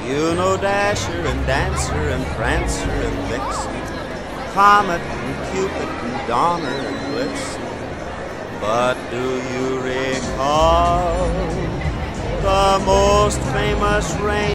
You know Dasher and Dancer and Prancer and Vixen, Comet and Cupid and Donner and Blitzen. But do you recall the most famous rain